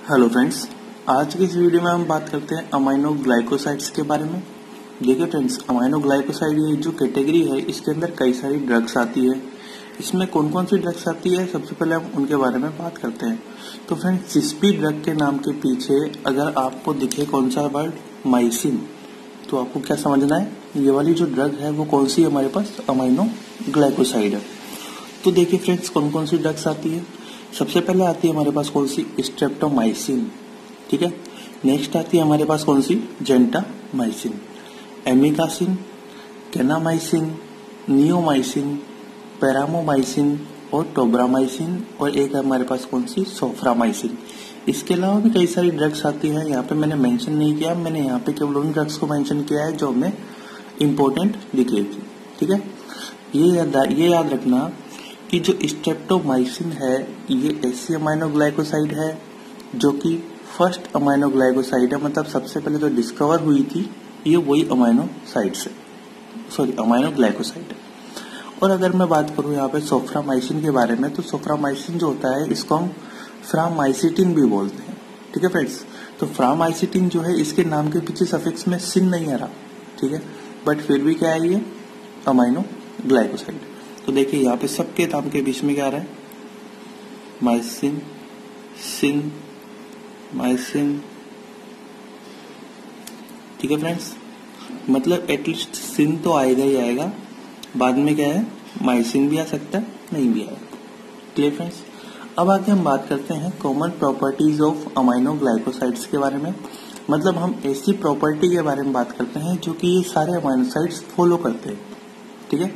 Hello friends, आज की इस वीडियो में हम बात करते हैं अमाइनो ग्लाइकोसाइड्स के बारे में। देखिए फ्रेंड्स, अमाइनो ग्लाइकोसाइड ये जो कैटेगरी है इसके अंदर कई सारी ड्रग्स आती है। इसमें कौन कौन सी ड्रग्स आती है सबसे पहले हम उनके बारे में बात करते हैं। तो फ्रेंड्स, जिस भी ड्रग के नाम के पीछे अगर आपको दिखे कौन सा वर्ड माइसिन, तो आपको क्या समझना है, ये वाली जो ड्रग है वो कौन सी हमारे पास अमाइनो ग्लाइकोसाइड है। तो देखिए फ्रेंड्स, कौन कौन सी ड्रग्स आती है। सबसे पहले आती है हमारे पास कौन सी, स्ट्रेप्टोमाइसिन। ठीक है। नेक्स्ट आती है हमारे पास कौन सी, gentamicin, amikacin, kanamycin, neomycin, paromomycin और टोब्रामाइसिन, और एक है हमारे पास कौन सी, सोफ्रामाइसिन। इसके अलावा भी कई सारी ड्रग्स आती हैं, यहाँ पे मैंने मेंशन नहीं किया, मैंने यहाँ पे केवल उन ड्रग्स को मेंशन किया है जो हमें इम्पोर्टेंट दिख रही थी। ठीक है। ये याद रखना कि जो स्ट्रेप्टोमाइसिन है ये ऐसी अमाइनो ग्लाइकोसाइड है जो कि फर्स्ट अमाइनो ग्लाइकोसाइड है, मतलब सबसे पहले जो डिस्कवर हुई थी ये वही अमाइनो ग्लाइकोसाइड है। और अगर मैं बात करूं यहाँ पे सोफ्रामाइसिन के बारे में, तो सोफ्रामाइसिन जो होता है इसको हम फ्रामाइसिटिन भी बोलते हैं। ठीक है फ्रेंड्स, तो फ्रामाइसिटिन जो है इसके नाम के पीछे सफिक्स में सिन नहीं आ रहा। ठीक है, बट फिर भी क्या है, ये अमाइनो ग्लाइकोसाइड। तो देखिए यहाँ पे सबके नाम के बीच में क्या आ रहा है, माइसिन, सिन, माइसिन। ठीक है फ्रेंड्स, मतलब एटलीस्ट सिन तो आएगा ही आएगा, बाद में क्या है, माइसिन भी आ सकता है, नहीं भी आएगा। Clear friends. अब आगे हम बात करते हैं common properties of aminoglycosides के बारे में। मतलब हम ऐसी प्रॉपर्टी के बारे में बात करते हैं जो कि ये सारे अमाइनोसाइड्स फॉलो करते हैं। ठीक है।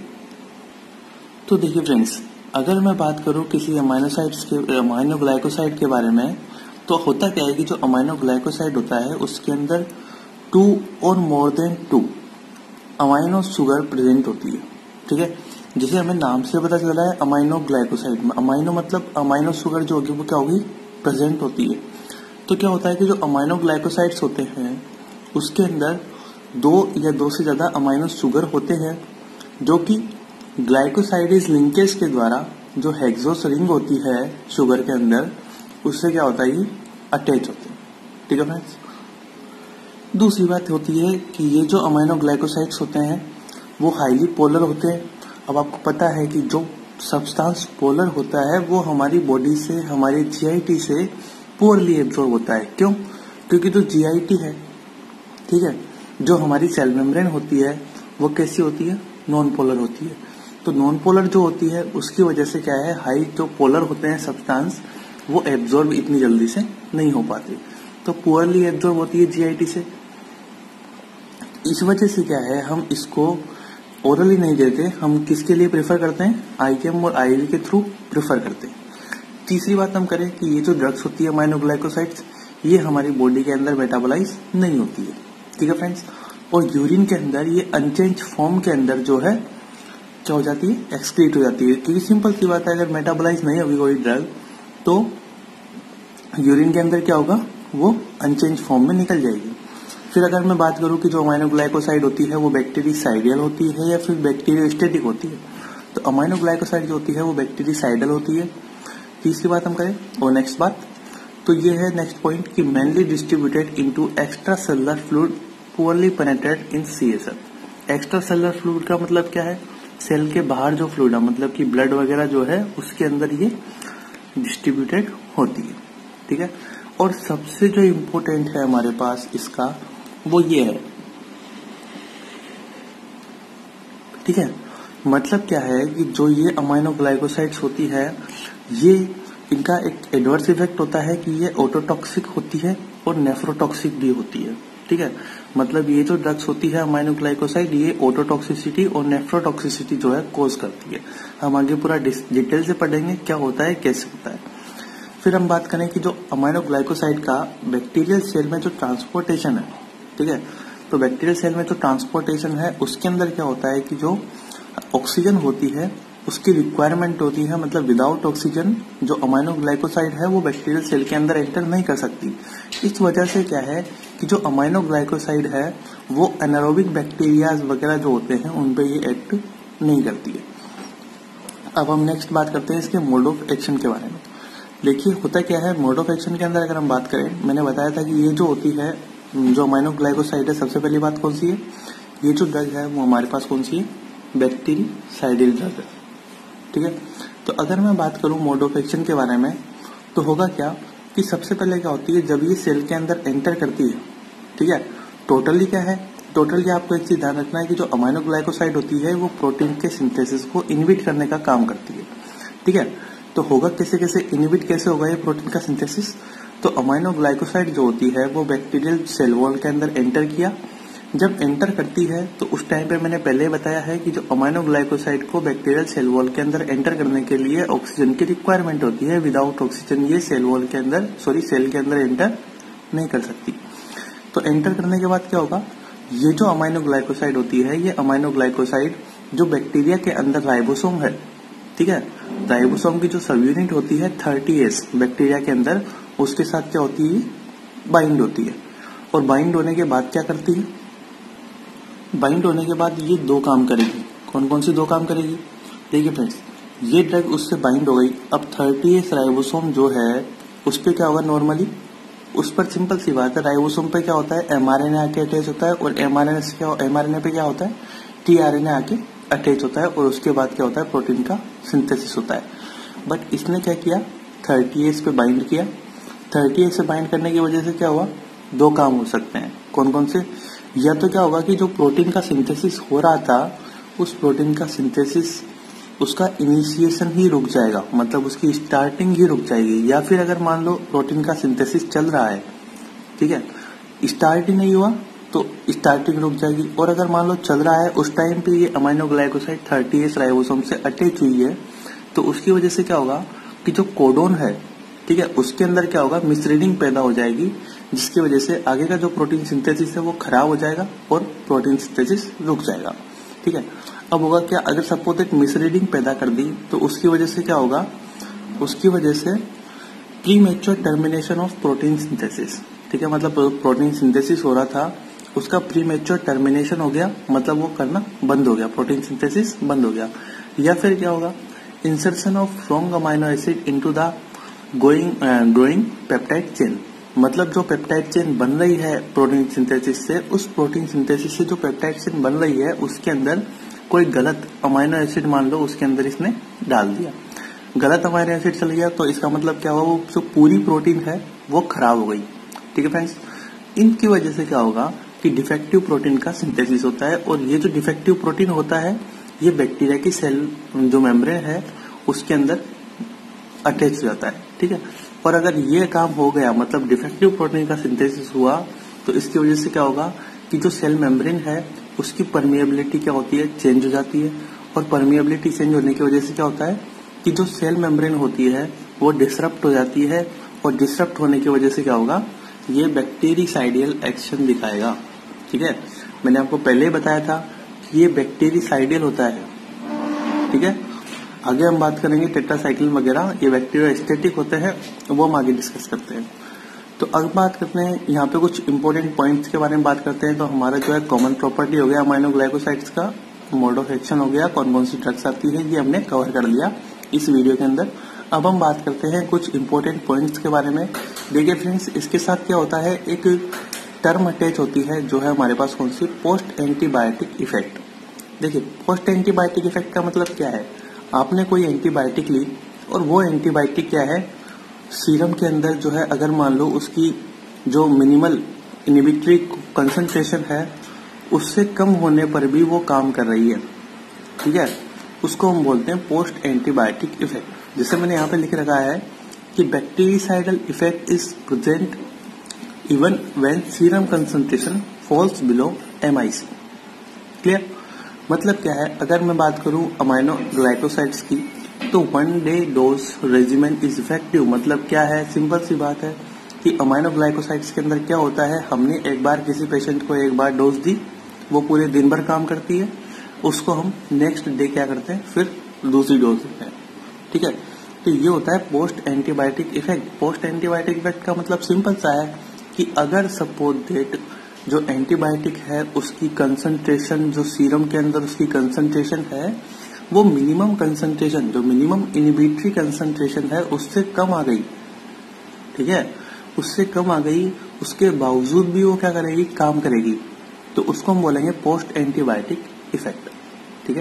तो देखिए फ्रेंड्स, अगर मैं बात करूं किसी अमाइनो ग्लाइकोसाइड के बारे में, तो होता क्या है कि जो अमाइनो ग्लाइकोसाइड होता है उसके अंदर 2 और more than 2 amino sugar present होती है। ठीक है, जैसे हमें नाम से पता चला है अमाइनो ग्लाइकोसाइड में अमाइनो मतलब अमाइनो शुगर जो होगी वो क्या होगी, प्रेजेंट होती है। तो क्या होता है कि जो अमाइनो ग्लाइकोसाइड्स होते हैं उसके अंदर 2 या 2 से ज्यादा अमाइनो शुगर होते हैं जो कि ग्लाइकोसाइडेज लिंकेज के द्वारा जो हेक्सोस रिंग होती है शुगर के अंदर, उससे क्या होता है, ये अटैच होते हैं। ठीक है फ्रेंड्स। दूसरी बात होती है कि ये जो अमाइनो ग्लाइकोसाइड्स होते हैं वो हाईली पोलर होते हैं। अब आपको पता है कि जो सब्सटेंस पोलर होता है वो हमारी बॉडी से, हमारे जीआईटी से पुअरली एब्जॉर्ब होता है। क्यों? क्योंकि जो जीआईटी है, ठीक है, जो हमारी सेल मेम्ब्रेन होती है वो कैसी होती है, नॉन पोलर होती है। तो नॉन पोलर जो होती है उसकी वजह से क्या है, हाई जो पोलर होते हैं सब्सटेंस वो एब्जॉर्ब इतनी जल्दी से नहीं हो पाती, तो पुअरली एब्जॉर्ब होती है जीआईटी से। इस वजह से क्या है, हम इसको ओरली नहीं देते, हम किसके लिए प्रेफर करते हैं, आईकेएम और आईवी के थ्रू प्रेफर करते हैं। तीसरी बात हम करें कि ये जो ड्रग्स होती है अमाइनो ग्लाइकोसाइड्स, ये हमारी बॉडी के अंदर मेटाबोलाइज नहीं होती है। ठीक है फ्रेंड्स। और यूरिन के अंदर ये अनचेंज फॉर्म के अंदर जो है क्या हो जाती है, एक्सक्रीट हो जाती है। क्योंकि सिंपल सी बात है, अगर मेटाबोलाइज नहीं होगी कोई ड्रग तो यूरिन के अंदर क्या होगा, वो अनचेंज फॉर्म में निकल जाएगी। फिर अगर मैं बात करूं कि जो अमाइनो ग्लाइकोसाइड होती है वो बैक्टीरियासाइडियल होती है या फिर बैक्टीरियोस्टेटिक होती है, तो अमाइनो ग्लाइकोसाइड जो होती है वो बैक्टीरियासाइडल होती है। तीसरी बात हम करें और नेक्स्ट बात, तो ये है नेक्स्ट पॉइंट कि mainly distributed into extra cellular fluid poorly penetrate in CSF. Extra cellular fluid का मतलब क्या है, सेल के बाहर जो फ्लूइड है, मतलब कि ब्लड वगैरह जो है उसके अंदर ये डिस्ट्रीब्यूटेड होती है। ठीक है। और सबसे जो इम्पोर्टेंट है हमारे पास इसका वो ये है, ठीक है, मतलब क्या है कि जो ये अमाइनो ग्लाइकोसाइड्स होती है ये इनका एक एडवर्स इफेक्ट होता है कि ये ऑटोटॉक्सिक होती है और नेफ्रोटॉक्सिक भी होती है। ठीक है, मतलब ये जो ड्रग्स होती है अमाइनो ग्लाइकोसाइड ये ऑटोटॉक्सिसिटी और नेफ्रोटॉक्सिसिटी जो है कोज करती है। हम आगे पूरा डिटेल से पढ़ेंगे क्या होता है, कैसे होता है। फिर हम बात करें कि जो अमाइनो ग्लाइकोसाइड का बैक्टीरियल सेल में जो ट्रांसपोर्टेशन है, ठीक है, तो बैक्टीरियल सेल में जो ट्रांसपोर्टेशन है उसके अंदर क्या होता है कि जो ऑक्सीजन होती है उसकी रिक्वायरमेंट होती है, मतलब विदाउट ऑक्सीजन जो अमाइनो ग्लाइकोसाइड है वो बैक्टीरियल सेल के अंदर एंटर नहीं कर सकती। इस वजह से क्या है कि जो अमाइनो ग्लाइकोसाइड है वो एनारोबिक बैक्टीरिया वगैरह जो होते हैं उन पे ये एक्ट नहीं करती है। अब हम नेक्स्ट बात करते हैं इसके मोड ऑफ एक्शन के बारे में। देखिए होता क्या है मोड ऑफ एक्शन के अंदर अगर हम बात करें, मैंने बताया था कि ये जो होती है जो अमाइनोग्लाइकोसाइड है, सबसे पहली बात कौन सी है, ये जो ड्रग है वो हमारे पास कौन सी है, बैक्टीरिसाइडिल ड्रग है। ठीक है, तो अगर मैं बात करूं मोड ऑफ एक्शन के बारे में, तो होगा क्या कि सबसे पहले क्या होती है जब ये सेल के अंदर एंटर करती है, ठीक है, टोटली क्या है, टोटली आपको एक चीज ध्यान रखना है कि जो अमाइनोग्लाइकोसाइड होती है वो प्रोटीन के सिंथेसिस को इनहिबिट करने का काम करती है। ठीक है, तो होगा कैसे कैसे इनहिबिट कैसे होगा ये प्रोटीन का सिंथेसिस, तो अमाइनोग्लाइकोसाइड जो होती है वो बैक्टीरियल सेल वॉल के अंदर एंटर किया, जब एंटर करती है तो उस टाइम पे मैंने पहले बताया है कि जो अमाइनोग्लाइकोसाइड को बैक्टीरियल सेल वॉल के अंदर एंटर करने के लिए ऑक्सीजन की रिक्वायरमेंट होती है, विदाउट ऑक्सीजन ये सेल वॉल के अंदर सेल के अंदर एंटर नहीं कर सकती। तो एंटर करने के बाद क्या होगा, ये जो अमाइनोग्लाइकोसाइड होती है ये अमाइनोग्लाइकोसाइड जो बैक्टीरिया के अंदर राइबोसोम है, ठीक है, राइबोसोम की जो सब यूनिट होती है 30S बैक्टीरिया के अंदर, उसके साथ क्या होती है, बाइंड होती है। और बाइंड होने के बाद क्या करती है, बाइंड होने के बाद ये दो काम करेगी। कौन कौन सी दो काम करेगी, देखिए फ्रेंड्स, ये ड्रग उससे बाइंड हो गई, अब 30S राइबोसोम जो है उस पर क्या होगा, नॉर्मली उस पर सिंपल सी बात है, राइबोसोम पे क्या होता है, एमआरएनए आके अटैच होता है, और एमआरएनए पे क्या होता है, टीआरएनए आके अटैच होता है, और उसके बाद क्या होता है, प्रोटीन का सिंथेसिस होता है। बट इसने क्या किया, 30S पे बाइंड किया, 30S से बाइंड करने की वजह से क्या हुआ, दो काम हो सकते हैं। कौन कौन से, या तो क्या होगा कि जो प्रोटीन का सिंथेसिस हो रहा था उस प्रोटीन का सिंथेसिस उसका इनिशिएशन ही रुक जाएगा, मतलब उसकी स्टार्टिंग ही रुक जाएगी, या फिर अगर मान लो प्रोटीन का सिंथेसिस चल रहा है, ठीक है, स्टार्ट ही नहीं हुआ तो स्टार्टिंग रुक जाएगी, और अगर मान लो चल रहा है उस टाइम पे ये अमाइनोग्लाइकोसाइड 30S राइबोसोम से अटैच हुई है, तो उसकी वजह से क्या होगा कि जो कोडोन है, ठीक है, उसके अंदर क्या होगा, मिसरीडिंग पैदा हो जाएगी, जिसकी वजह से आगे का जो प्रोटीन सिंथेसिस है वो खराब हो जाएगा और प्रोटीन सिंथेसिस रुक जाएगा। ठीक है, अब होगा क्या, अगर सपोज एक मिसरीडिंग पैदा कर दी तो उसकी वजह से क्या होगा, उसकी वजह से premature termination of protein synthesis, ठीक है, मतलब प्रोटीन सिंथेसिस हो रहा था उसका प्रीमेच्योर टर्मिनेशन हो गया, मतलब वो करना बंद हो गया, प्रोटीन सिंथेसिस बंद हो गया। या फिर क्या होगा, insertion of wrong amino acid into the growing peptide chain, मतलब जो पेप्टाइड चेन बन रही है प्रोटीन सिंथेसिस से, उस प्रोटीन सिंथेसिस से जो पेप्टाइड चेन बन रही है उसके अंदर कोई गलत अमाइनो एसिड मान लो उसके अंदर इसने डाल दिया, गलत अमाइनो एसिड चल गया, तो इसका मतलब क्या हुआ, वो जो पूरी प्रोटीन है वो खराब हो गई। ठीक है फ्रेंड्स, इनकी वजह से क्या होगा कि डिफेक्टिव प्रोटीन का सिंथेसिस होता है, और ये जो डिफेक्टिव प्रोटीन होता है ये बैक्टीरिया की सेल जो मेम्ब्रेन है उसके अंदर अटैच हो जाता है। ठीक है, और अगर ये काम हो गया, मतलब डिफेक्टिव प्रोटीन का सिंथेसिस हुआ, तो इसकी वजह से क्या होगा कि जो सेल मेम्ब्रेन है उसकी परमिएबिलिटी क्या होती है, चेंज हो जाती है, और परमिएबिलिटी चेंज होने की वजह से क्या होता है कि जो सेल मेम्ब्रेन होती है वो डिसरप्ट हो जाती है, और डिसरप्ट होने की वजह से क्या होगा, ये बैक्टीरिसाइडियल एक्शन दिखाएगा। ठीक है, मैंने आपको पहले ही बताया था कि ये बैक्टीरिसाइडियल होता है। ठीक है, आगे हम बात करेंगे टेट्रासाइक्लिन वगैरह, ये बैक्टीरियोस्टेटिक होते हैं, वो हम आगे डिस्कस करते हैं। तो अब बात करते हैं यहाँ पे कुछ इंपॉर्टेंट पॉइंट्स के बारे में बात करते हैं। तो हमारा जो है कॉमन प्रॉपर्टी हो गया अमाइनोग्लाइकोसाइड्स का, मोड ऑफ एक्शन हो गया, कौन कौन सी ड्रग्स आती है, ये हमने कवर कर लिया इस वीडियो के अंदर। अब हम बात करते हैं कुछ इंपॉर्टेंट पॉइंट्स के बारे में। देखिए फ्रेंड्स, इसके साथ क्या होता है, एक टर्म अटैच होती है जो है हमारे पास कौन सी, पोस्ट एंटीबायोटिक इफेक्ट। देखिए पोस्ट एंटीबायोटिक इफेक्ट का मतलब क्या है, आपने कोई एंटीबायोटिक ली और वो एंटीबायोटिक क्या है, सीरम के अंदर जो है अगर मान लो उसकी जो मिनिमल इनहिबिटरी कंसंट्रेशन है उससे कम होने पर भी वो काम कर रही है। ठीक है, उसको हम बोलते हैं पोस्ट एंटीबायोटिक इफेक्ट। जैसे मैंने यहाँ पे लिख रखा है कि bactericidal effect is present even when serum concentration falls below MIC। Clear, मतलब क्या है, अगर मैं बात करूं अमाइनोग्लाइकोसाइड्स की, तो 1 day dose regimen is effective. मतलब क्या है, सिंपल सी बात है कि अमाइनोग्लाइकोसाइड्स के अंदर क्या होता है, हमने एक बार किसी पेशेंट को एक बार डोज दी, वो पूरे दिन भर काम करती है, उसको हम नेक्स्ट डे क्या करते हैं, फिर दूसरी डोज देते हैं। ठीक है, तो ये होता है post antibiotic effect. Post antibiotic effect का मतलब सिंपल सा है कि अगर सपोज दैट जो एंटीबायोटिक है उसकी कंसंट्रेशन, जो सीरम के अंदर उसकी कंसंट्रेशन है वो मिनिमम कंसंट्रेशन, जो मिनिमम इनहिबिटरी कंसंट्रेशन है उससे कम आ गई, ठीक है, उससे कम आ गई, उसके बावजूद भी वो क्या करेगी, काम करेगी, तो उसको हम बोलेंगे पोस्ट एंटीबायोटिक इफेक्ट, ठीक है।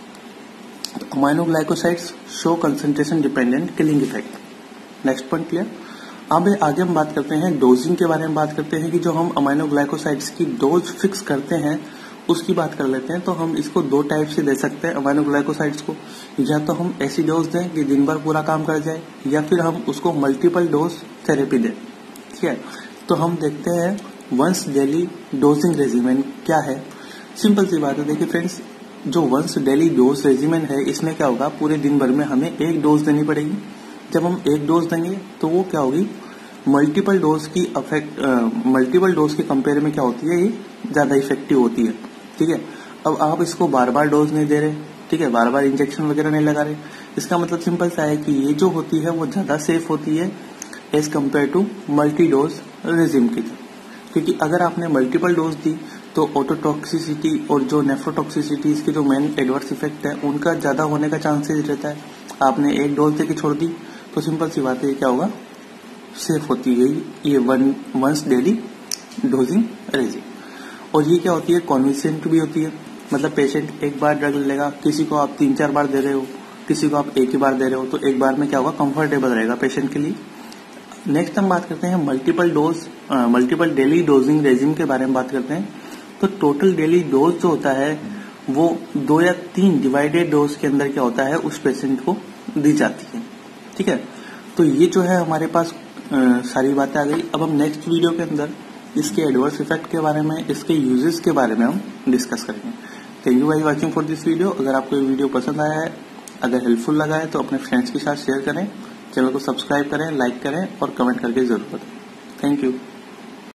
तो aminoglycosides show concentration dependent killing effect. Next point clear. अब आगे हम बात करते हैं डोजिंग के बारे में, बात करते हैं कि जो हम अमाइनोग्लाइकोसाइड्स की डोज फिक्स करते हैं उसकी बात कर लेते हैं। तो हम इसको दो टाइप से दे सकते हैं अमाइनोग्लाइकोसाइड्स को, या तो हम ऐसी डोज दें कि दिन भर पूरा काम कर जाए, या फिर हम उसको मल्टीपल डोज थेरेपी दें, ठीक है। तो हम देखते हैं वंस डेली डोजिंग रेजिमेन क्या है। सिंपल सी बात है, देखिए फ्रेंड्स, जो वंस डेली डोज रेजिमेन है इसमें क्या होगा, पूरे दिन भर में हमें एक डोज देनी पड़ेगी। जब हम एक डोज देंगे तो वो क्या होगी, मल्टीपल डोज की मल्टीपल डोज के कंपेयर में क्या होती है, ये ज्यादा इफेक्टिव होती है, ठीक है। अब आप इसको बार बार डोज नहीं दे रहे, ठीक है, बार बार इंजेक्शन वगैरह नहीं लगा रहे, इसका मतलब सिंपल सा है कि ये जो होती है वो ज्यादा सेफ होती है as compared to multi dose regimen की, क्योंकि अगर आपने मल्टीपल डोज दी तो ऑटोटॉक्सिसिटी और जो नेफ्रोटॉक्सिसिटी, इसके जो मेन एडवर्स इफेक्ट है उनका ज्यादा होने का चांसेस रहता है। आपने एक डोज देके छोड़ दी तो सिंपल सी बात है क्या होगा, सेफ होती है ये वंस डेली डोजिंग रेजिम। और ये क्या होती है, कॉन्विसेंट भी होती है, मतलब पेशेंट एक बार ड्रग लेगा, किसी को आप 3-4 बार दे रहे हो, किसी को आप एक ही बार दे रहे हो, तो एक बार में क्या होगा, कंफर्टेबल रहेगा पेशेंट के लिए। नेक्स्ट हम बात करते हैं मल्टीपल डेली डोजिंग रेजिम के बारे में बात करते हैं। तो टोटल डेली डोज जो होता है वो 2 या 3 डिवाइडेड डोज के अंदर क्या होता है, उस पेशेंट को दी जाती है, ठीक है। तो ये जो है हमारे पास सारी बातें आ गई। अब हम नेक्स्ट वीडियो के अंदर इसके एडवर्स इफेक्ट के बारे में, इसके यूजेस के बारे में हम डिस्कस करेंगे। Thank you by watching for this video. अगर आपको ये वीडियो पसंद आया है, अगर हेल्पफुल लगा है तो अपने फ्रेंड्स के साथ शेयर करें, चैनल को सब्सक्राइब करें, लाइक करें और कमेंट करके जरूर बताएं। Thank you.